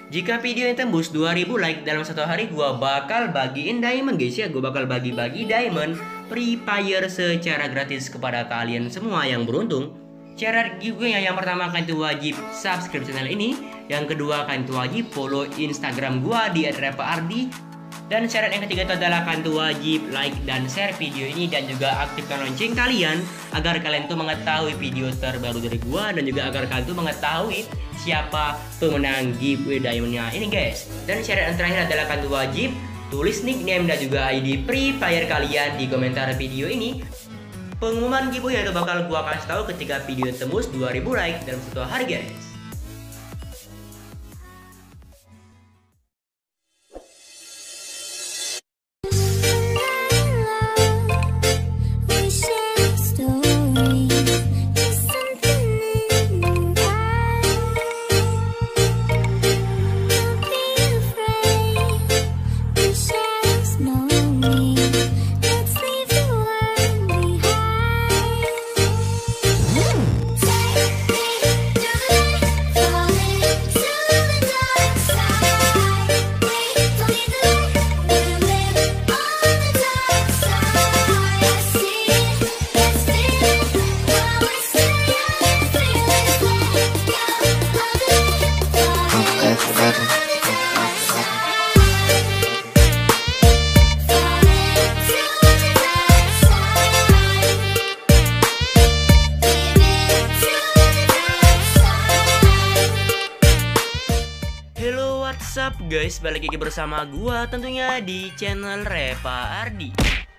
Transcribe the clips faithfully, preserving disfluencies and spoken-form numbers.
Jika video yang tembus dua ribu like dalam satu hari, gua bakal bagiin diamond guys ya. Gua bakal bagi-bagi diamond Free Fire secara gratis kepada kalian semua yang beruntung. Syarat giveaway yang pertama kalian tuh wajib subscribe channel ini. Yang kedua kalian tuh wajib follow Instagram gua di et repaardi. Dan syarat yang ketiga itu adalah kalian tuh wajib like dan share video ini dan juga aktifkan lonceng kalian agar kalian tuh mengetahui video terbaru dari gua dan juga agar kalian tuh mengetahui siapa pemenang giveaway diamondnya ini guys. Dan syarat yang terakhir adalah kalian tuh wajib tulis nickname dan juga I D Free Fire kalian di komentar video ini. Pengumuman giveaway itu bakal gua kasih tahu ketika video tembus dua ribu like dalam satu hari guys. What's up guys, balik lagi bersama gua tentunya di channel Repaardi.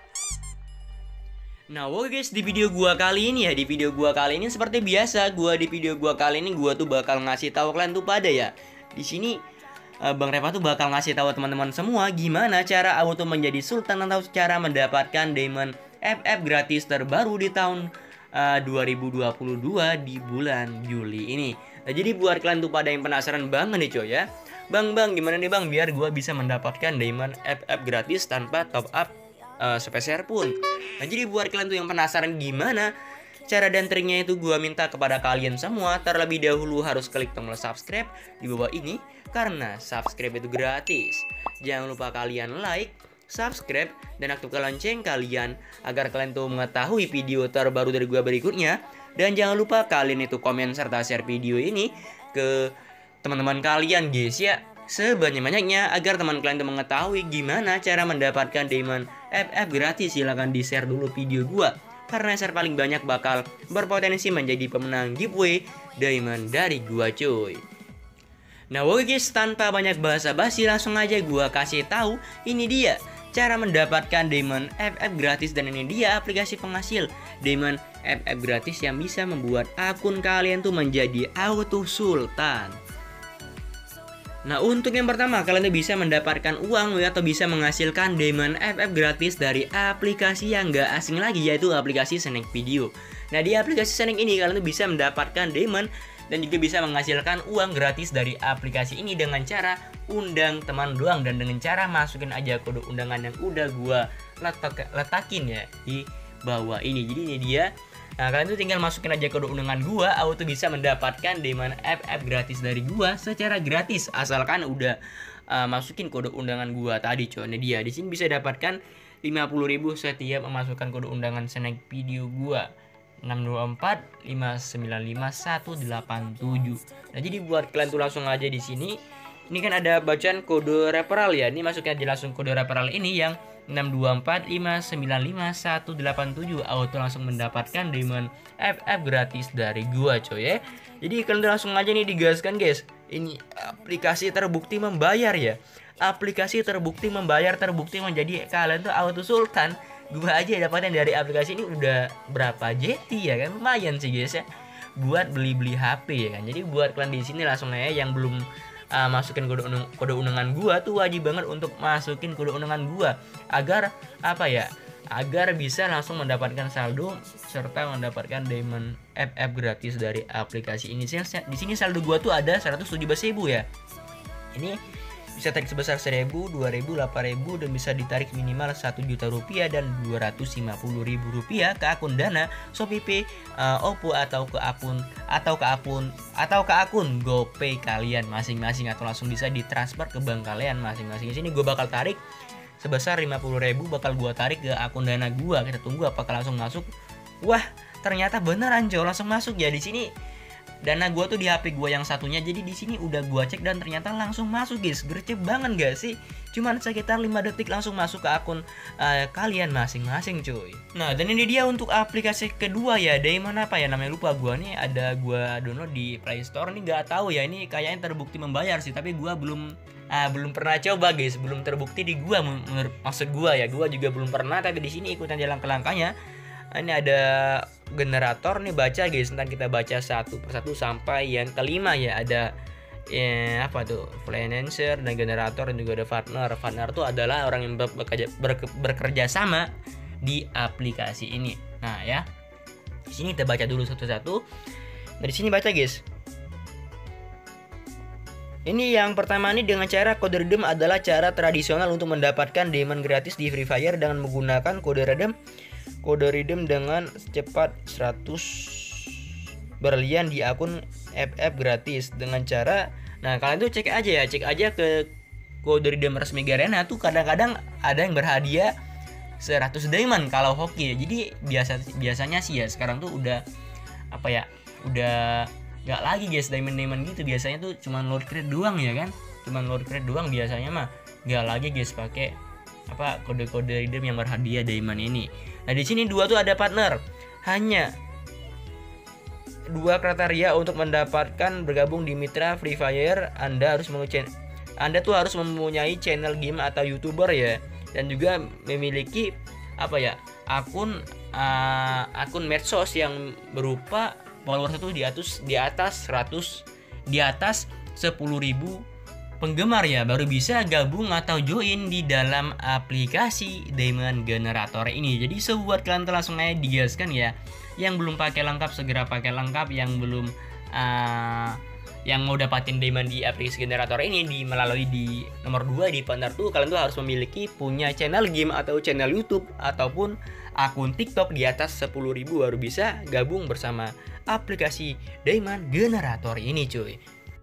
Nah, oke guys, di video gua kali ini ya, di video gua kali ini seperti biasa, gua di video gua kali ini gua tuh bakal ngasih tahu kalian tuh pada ya. Di sini uh, Bang Repa tuh bakal ngasih tahu teman-teman semua gimana cara auto menjadi sultan atau cara mendapatkan diamond F F gratis terbaru di tahun uh, dua ribu dua puluh dua di bulan Juli ini. Nah, jadi buat kalian tuh pada yang penasaran banget nih coy ya. Bang, bang, gimana nih bang biar gua bisa mendapatkan diamond F F gratis tanpa top up uh, sepeser pun. Nah, jadi buat kalian tuh yang penasaran gimana cara dan triknya itu gua minta kepada kalian semua terlebih dahulu harus klik tombol subscribe di bawah ini karena subscribe itu gratis. Jangan lupa kalian like, subscribe, dan aktifkan lonceng kalian agar kalian tuh mengetahui video terbaru dari gua berikutnya. Dan jangan lupa kalian itu komen serta share video ini ke teman-teman kalian guys ya, sebanyak-banyaknya agar teman kalian tuh mengetahui gimana cara mendapatkan diamond F F gratis. Silahkan di share dulu video gua karena share paling banyak bakal berpotensi menjadi pemenang giveaway diamond dari gua cuy. Nah oke guys, tanpa banyak basa-basi langsung aja gua kasih tahu ini dia cara mendapatkan diamond F F gratis. Dan ini dia aplikasi penghasil diamond F F gratis yang bisa membuat akun kalian tuh menjadi auto sultan. Nah, untuk yang pertama kalian bisa mendapatkan uang atau bisa menghasilkan diamond F F gratis dari aplikasi yang gak asing lagi, yaitu aplikasi Snack Video. Nah, di aplikasi Snack ini kalian bisa mendapatkan diamond dan juga bisa menghasilkan uang gratis dari aplikasi ini dengan cara undang teman doang dan dengan cara masukin aja kode undangan yang udah gua letak letakin ya di bawah ini. Jadi ini dia. Nah, kalian tuh tinggal masukin aja kode undangan gua, auto bisa mendapatkan diamond F F gratis dari gua secara gratis asalkan udah uh, masukin kode undangan gua tadi coy. Ini dia. Di sini bisa dapatkan lima puluh ribu setiap memasukkan kode undangan Snack Video gua enam dua empat lima sembilan lima satu delapan tujuh. Nah, jadi buat kalian tuh langsung aja di sini. Ini kan ada bacaan kode referral ya. Ini masukin aja langsung kode referral ini yang enam dua empat lima sembilan lima satu delapan tujuh, auto langsung mendapatkan diamond F F gratis dari gua coy ya. Jadi kalian langsung aja nih digaskan guys. Ini aplikasi terbukti membayar ya. Aplikasi terbukti membayar, terbukti menjadi kalian tuh auto sultan. Gua aja dapatnya dari aplikasi ini udah berapa J T ya kan, lumayan sih guys ya. Buat beli-beli H P ya kan. Jadi buat kalian di sini langsung aja yang belum Uh, masukin kode undangan, kode undangan gua tuh wajib banget untuk masukin kode undangan gua agar apa ya, agar bisa langsung mendapatkan saldo serta mendapatkan diamond F F gratis dari aplikasi ini. Di sini saldo gua tuh ada seratus tujuh belas ribu ya. Ini bisa tarik sebesar seribu, dua ribu, delapan ribu, dan bisa ditarik minimal satu juta rupiah dan dua ratus lima puluh ribu rupiah ke akun Dana, Shopee, uh, Oppo atau ke akun atau ke akun atau ke akun GoPay kalian masing-masing, atau langsung bisa ditransfer ke bank kalian masing-masing. Di sini gue bakal tarik sebesar lima puluh ribu, bakal gue tarik ke akun Dana gue. Kita tunggu apakah langsung masuk. Wah, ternyata beneran coy, langsung masuk ya. Di sini Dana gue tuh di H P gue yang satunya, jadi di sini udah gue cek dan ternyata langsung masuk guys. Gercep banget gak sih? Cuman sekitar lima detik langsung masuk ke akun uh, kalian masing-masing cuy. Nah, dan ini dia untuk aplikasi kedua ya. Dari mana apa ya namanya, lupa gue nih. Ada gue download di Play Store nih, gak tahu ya. Ini kayaknya terbukti membayar sih, tapi gue belum uh, belum pernah coba guys. Belum terbukti di gue, menurut maksud gue ya. Gue juga belum pernah, tapi di sini ikutan jalan ke langkahnya. Ini ada generator nih, baca guys. Nanti kita baca satu persatu sampai yang kelima ya. Ada ya, apa tuh, financer dan generator, dan juga ada partner. Partner tuh adalah orang yang bekerja, ber, bekerja sama di aplikasi ini. Nah ya, di sini kita baca dulu satu-satu. Dari sini baca guys. Ini yang pertama nih, dengan cara kode redeem adalah cara tradisional untuk mendapatkan diamond gratis di Free Fire dengan menggunakan kode redeem kode redeem dengan cepat seratus berlian di akun F F gratis dengan cara, nah kalian tuh cek aja ya, cek aja ke kode redeem resmi Garena tuh, kadang-kadang ada yang berhadiah seratus diamond kalau hoki ya. Jadi biasa biasanya sih ya sekarang tuh udah apa ya, udah nggak lagi guys diamond-diamond gitu. Biasanya tuh cuman load crate doang ya kan, cuman load crate doang biasanya mah, nggak lagi guys pakai apa kode-kode redeem yang berhadiah diamond ini. Nah di sini dua tuh ada partner, hanya dua kriteria untuk mendapatkan bergabung di mitra Free Fire. Anda harus mengucapkan Anda tuh harus mempunyai channel game atau YouTuber ya, dan juga memiliki apa ya, akun uh, akun medsos yang berupa followers itu di atas di atas seratus di atas sepuluh ribu penggemar ya, baru bisa gabung atau join di dalam aplikasi Diamond Generator ini. Jadi sobat, kalian langsung aja digaskan ya. Yang belum pakai lengkap segera pakai lengkap. Yang belum uh, yang mau dapatin diamond di aplikasi generator ini di melalui di nomor dua di partner tuh, kalian tuh harus memiliki punya channel game atau channel YouTube ataupun akun TikTok di atas sepuluh ribu baru bisa gabung bersama aplikasi Diamond Generator ini cuy.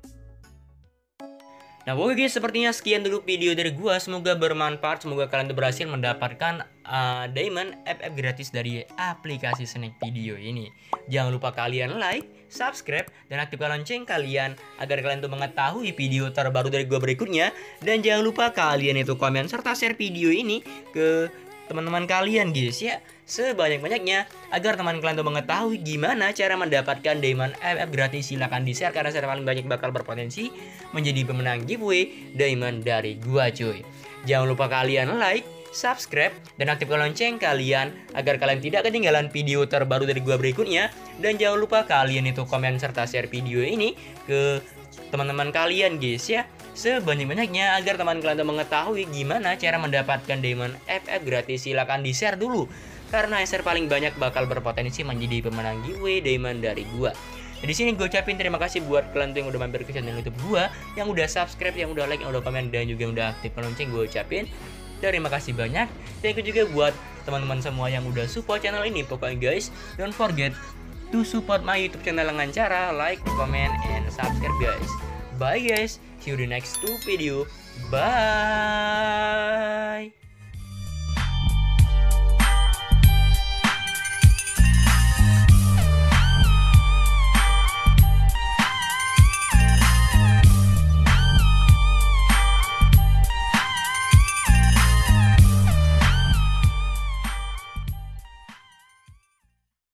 Nah oke guys, sepertinya sekian dulu video dari gua. Semoga bermanfaat, semoga kalian tuh berhasil mendapatkan uh, diamond F F gratis dari aplikasi Snack Video ini. Jangan lupa kalian like, subscribe, dan aktifkan lonceng kalian agar kalian tuh mengetahui video terbaru dari gua berikutnya. Dan jangan lupa kalian itu komen serta share video ini ke teman-teman kalian guys ya, sebanyak-banyaknya agar teman kalian tuh mengetahui gimana cara mendapatkan diamond F F gratis. Silahkan di share karena share paling banyak bakal berpotensi menjadi pemenang giveaway diamond dari gua cuy. Jangan lupa kalian like, subscribe, dan aktifkan lonceng kalian agar kalian tidak ketinggalan video terbaru dari gua berikutnya. Dan jangan lupa kalian itu komen serta share video ini ke teman-teman kalian guys ya, sebanyak-banyaknya agar teman kalian tuh mengetahui gimana cara mendapatkan diamond F F gratis. Silakan di share dulu karena share paling banyak bakal berpotensi menjadi pemenang giveaway diamond dari gua. Nah, di sini gue ucapin terima kasih buat kalian tuh yang udah mampir ke channel YouTube gua, yang udah subscribe, yang udah like, yang udah komen, dan juga yang udah aktifkan lonceng. Gue ucapin terima kasih banyak. Thank you juga buat teman-teman semua yang udah support channel ini. Pokoknya guys, don't forget to support my YouTube channel dengan cara like, comment, and subscribe guys. Bye guys, see you di next two video. Bye.